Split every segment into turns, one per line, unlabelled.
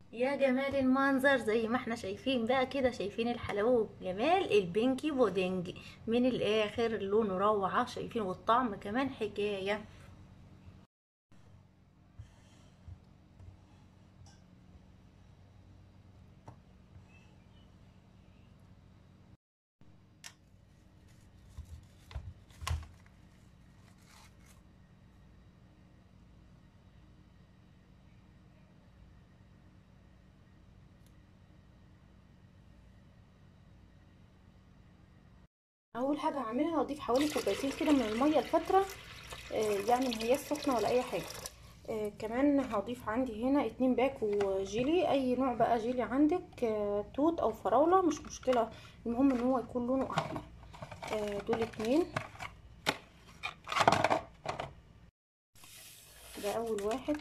يا جمال المنظر، زي ما احنا شايفين بقى كده، شايفين الحلاوة وجمال البينكي بودنج. من الاخر لونه روعة، شايفين، والطعم كمان حكاية. اول حاجة هعملها هضيف حوالي كوبايتين كده من المية الفترة. يعني ما هي سخنة ولا اي حاجة. كمان هضيف عندي هنا 2 باكو جيلي، اي نوع بقى جيلي عندك، توت او فراولة مش مشكلة. المهم ان هو يكون لونه احمر. دول 2. ده اول واحد،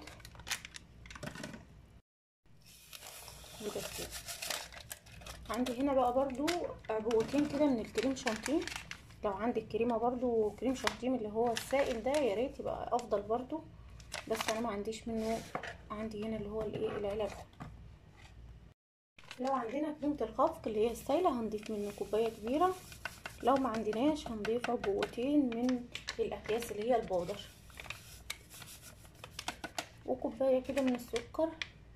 وده التاني. عندي هنا بقى برضو عبوتين كده من الكريم شانتيه. لو عندك كريمه برضو كريم شانتيه اللي هو السائل ده يا ريت يبقى افضل برضو، بس انا ما عنديش منه. عندي هنا اللي هو الايه العلب. لو عندنا كريمه الخفق اللي هي السائله هنضيف منه كوبايه كبيره. لو ما عندناش هنضيف عبوتين من الاكياس اللي هي البودر، وكوبايه كده من السكر.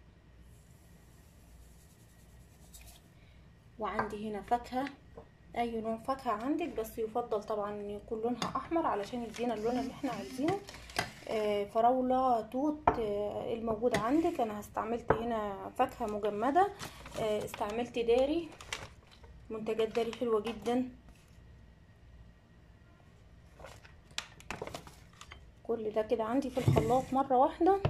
وعندي هنا فاكهه، اي نوع فاكهه عندك، بس يفضل طبعا ان يكون لونها احمر علشان يدينا اللون اللي احنا عايزينه. فراولة، توت، الموجود عندك. انا استعملت هنا فاكهة مجمدة، استعملت داري، منتجات داري حلوة جدا. كل ده كده عندي في الخلاط مرة واحدة.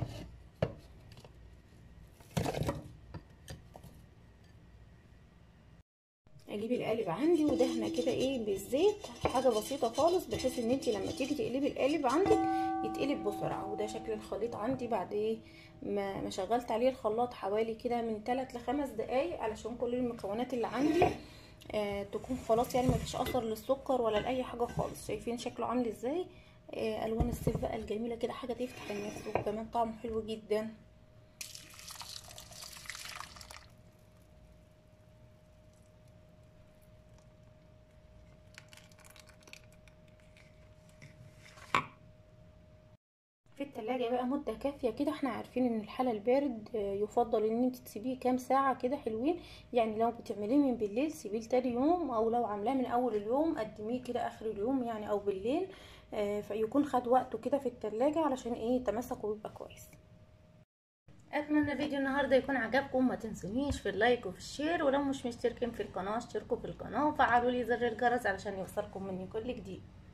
اجيب القالب عندي ودهنه كده ايه بالزيت، حاجه بسيطه خالص، بحيث ان انت لما تيجي تقلبي القالب عندك يتقلب بسرعه. وده شكل الخليط عندي بعد ايه ما شغلت عليه الخلاط حوالي كده من 3 ل5 دقايق، علشان كل المكونات اللي عندي تكون خلاص، يعني مفيش اثر للسكر ولا لاي حاجه خالص. شايفين شكله عامل ازاي؟ الوان الصيف بقى الجميله كده، حاجه تفتح النفس، وكمان طعمه حلو جدا. في التلاجة بقى مدة كافية كده. احنا عارفين ان الحلى البارد يفضل ان انت تسيبيه كام ساعة كده حلوين. يعني لو بتعمليه من بالليل سيبيه لتاني يوم، او لو عاملاه من اول اليوم قدميه كده اخر اليوم يعني، او بالليل. فيكون خد وقته كده في التلاجة علشان ايه يتمسك ويبقى كويس. اتمنى فيديو النهارده يكون عجبكم. ما تنسونيش في اللايك وفي الشير، ولو مش مشتركين في القناه اشتركوا في القناه وفعلوا لي زر الجرس علشان يوصلكم مني كل جديد.